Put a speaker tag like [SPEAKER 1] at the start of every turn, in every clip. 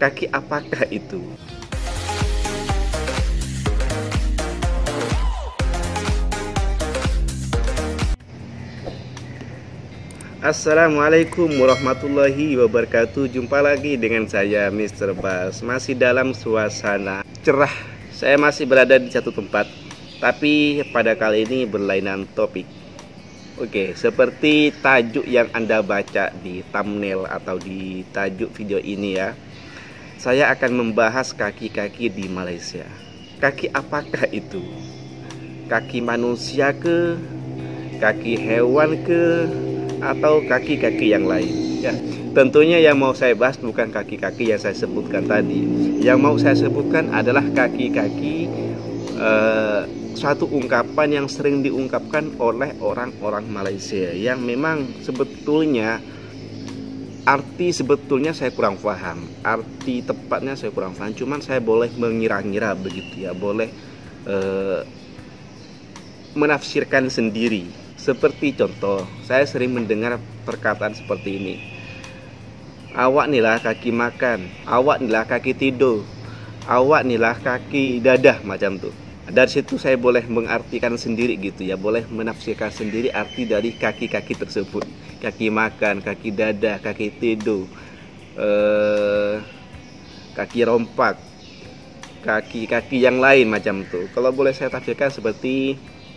[SPEAKER 1] Kaki apakah itu? Assalamualaikum warahmatullahi wabarakatuh. Jumpa lagi dengan saya Mr. Bas. Masih dalam suasana cerah. Saya masih berada di satu tempat, tapi pada kali ini berlainan topik. Oke, seperti tajuk yang Anda baca di thumbnail atau di tajuk video ini ya, saya akan membahas kaki-kaki di Malaysia. Kaki apakah itu? Kaki manusia ke? Kaki hewan ke? Atau kaki-kaki yang lain ya. Tentunya yang mau saya bahas bukan kaki-kaki yang saya sebutkan tadi. Yang mau saya sebutkan adalah kaki-kaki suatu ungkapan yang sering diungkapkan oleh orang-orang Malaysia, yang memang sebetulnya arti sebetulnya saya kurang paham, arti tepatnya saya kurang paham, cuman saya boleh mengira-ngira begitu ya, boleh menafsirkan sendiri. Seperti contoh, saya sering mendengar perkataan seperti ini. Awak nilah kaki makan, awak nilah kaki tidur, awak nilah kaki dadah, macam tuh. Dari situ saya boleh mengartikan sendiri gitu ya, boleh menafsirkan sendiri arti dari kaki-kaki tersebut. Kaki makan, kaki dadah, kaki tidur, kaki rompak, kaki-kaki yang lain macam tuh. Kalau boleh saya tafsirkan seperti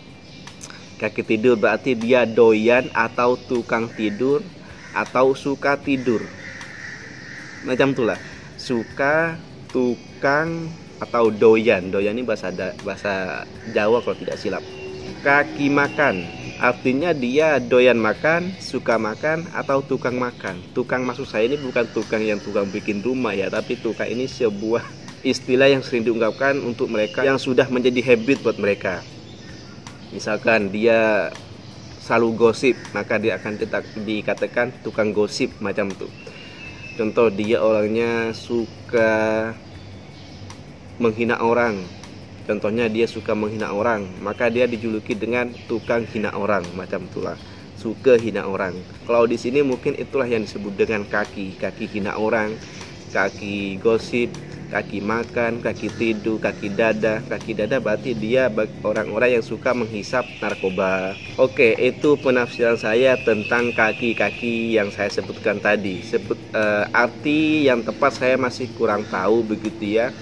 [SPEAKER 1] kaki tidur berarti dia doyan atau tukang tidur atau suka tidur. Macam itulah. Suka, tukang, atau doyan. Doyan ini bahasa Jawa kalau tidak silap. Kaki makan artinya dia doyan makan, suka makan, atau tukang makan. Tukang maksud saya ini bukan tukang yang tukang bikin rumah ya, tapi tukang ini sebuah istilah yang sering diungkapkan untuk mereka yang sudah menjadi habit buat mereka. Misalkan dia selalu gosip, maka dia akan dikatakan tukang gosip macam itu. Contoh, dia orangnya suka menghina orang. Contohnya dia suka menghina orang, maka dia dijuluki dengan tukang hina orang, macam itulah. Suka hina orang. Kalau di sini mungkin itulah yang disebut dengan kaki hina orang, kaki gosip, kaki makan, kaki tidur, kaki dada. Kaki dada berarti dia orang-orang yang suka menghisap narkoba. Oke, itu penafsiran saya tentang kaki-kaki yang saya sebutkan tadi. Arti yang tepat saya masih kurang tahu begitu ya.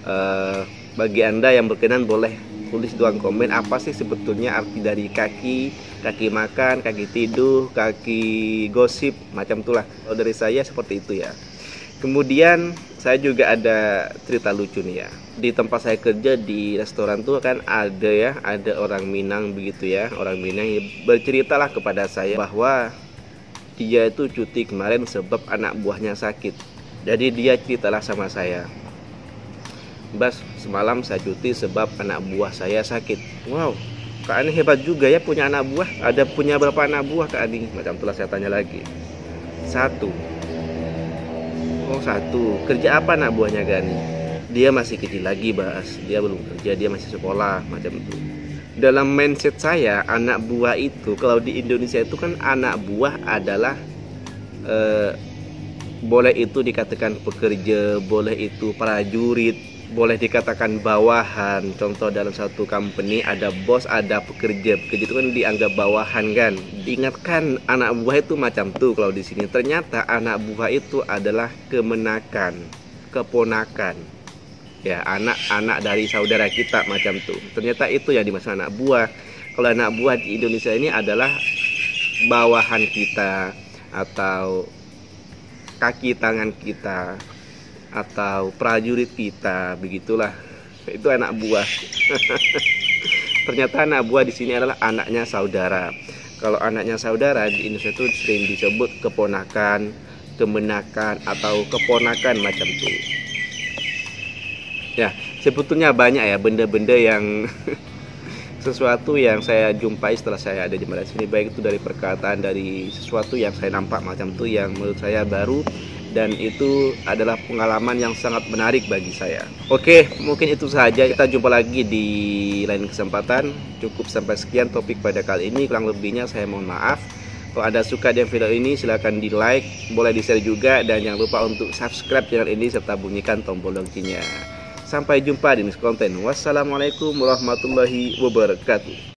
[SPEAKER 1] Bagi Anda yang berkenan boleh tulis di ruang komen apa sih sebetulnya arti dari kaki makan, kaki tidur, kaki gosip, macam itulah. Kalau dari saya seperti itu ya. Kemudian saya juga ada cerita lucu nih ya. Di tempat saya kerja di restoran tuh kan ada orang Minang begitu ya. Orang Minang berceritalah kepada saya bahwa dia itu cuti kemarin sebab anak buahnya sakit. Jadi dia ceritalah sama saya, Bas, semalam saya cuti sebab anak buah saya sakit. Wow, Kak Ani hebat juga ya punya anak buah. Ada punya berapa anak buah Kak Ani? Macam itulah saya tanya lagi. Satu. Oh, satu. Kerja apa anak buahnya Gani? Dia masih kecil lagi, Bas. Dia belum kerja, dia masih sekolah, macam itu. Dalam mindset saya, anak buah itu kalau di Indonesia itu kan anak buah adalah boleh itu dikatakan pekerja, boleh itu prajurit, boleh dikatakan bawahan. Contoh dalam satu company ada bos, ada pekerja. Pekerja itu kan dianggap bawahan kan. Diingatkan anak buah itu macam tuh. Kalau di sini ternyata anak buah itu adalah keponakan. Ya, anak-anak dari saudara kita macam tuh. Ternyata itu yang dimaksud anak buah. Kalau anak buah di Indonesia ini adalah bawahan kita atau kaki tangan kita atau prajurit kita, begitulah. Itu anak buah. Ternyata anak buah di sini adalah anaknya saudara. Kalau anaknya saudara di Indonesia itu sering disebut keponakan, kemenakan, atau keponakan macam itu. Ya, sebetulnya banyak ya benda-benda yang sesuatu yang saya jumpai setelah saya ada di Malaysia ini, baik itu dari perkataan, dari sesuatu yang saya nampak macam itu yang menurut saya baru. Dan itu adalah pengalaman yang sangat menarik bagi saya. Oke, mungkin itu saja. Kita jumpa lagi di lain kesempatan. Cukup sampai sekian topik pada kali ini. Kurang lebihnya saya mohon maaf. Kalau Anda suka dengan video ini, silahkan di like, boleh di share juga, dan jangan lupa untuk subscribe channel ini serta bunyikan tombol loncengnya. Sampai jumpa di next konten. Wassalamualaikum warahmatullahi wabarakatuh.